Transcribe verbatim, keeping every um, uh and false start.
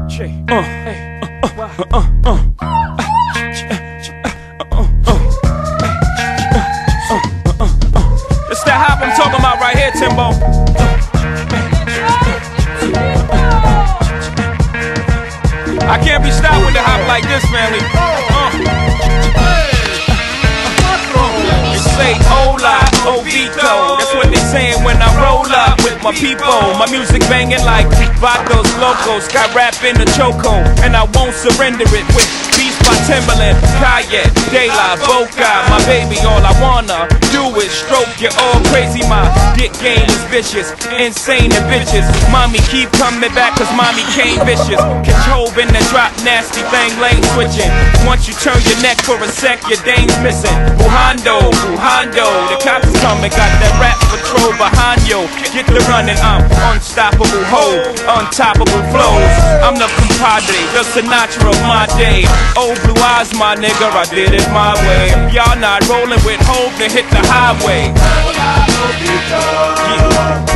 Uh, uh, uh, uh, uh. It's that hop I'm talking about right here, Timbo. I can't be stopped with the hop like this, family. Uh. They say hola, Ovito. That's what they saying when I roll up with my people. My music banging like Vatos Locos. Got rap in the choco, and I won't surrender it with beats by Timberland, Kayet, De La Boca. My baby, all I wanna do is stroke you all crazy. My dick game is vicious, insane and bitches. Mommy keep coming back cause mommy came vicious. Control in the drop, nasty thing, lane switching. Once you turn your neck for a sec, your dame's missing. Bujando, Bujando, the cops is coming, got that rap patrol behind you. Get the running, I'm unstoppable, ho, untoppable flows. I'm the compadre, the Sinatra of my day. Old blue eyes, my nigga, I did it my way. Y'all not rolling with hope, then hit the highway. Yeah.